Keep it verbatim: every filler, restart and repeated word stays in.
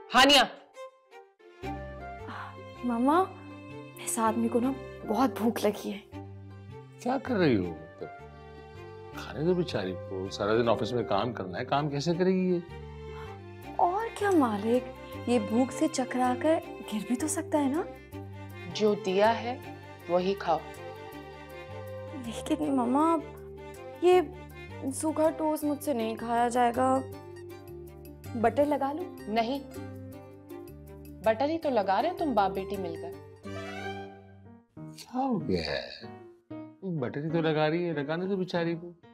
हानिया। मामा, इस आदमी को ना बहुत भूख लगी है। क्या कर रही हो? तो खाने दो बेचारी को, सारा दिन ऑफिस में काम करना है, काम कैसे करेगी ये? और क्या मालिक, ये भूख से चकरा कर गिर भी तो सकता है ना। जो दिया है वही खाओ। लेकिन मामा, ये सूखा टोस्ट मुझसे नहीं खाया जाएगा। बटर लगा लूं? नहीं, बटर ही तो लगा रहे तुम बाप बेटी मिलकर। क्या हो गया है? बटर ही तो लगा रही है, लगाने दो बेचारी को।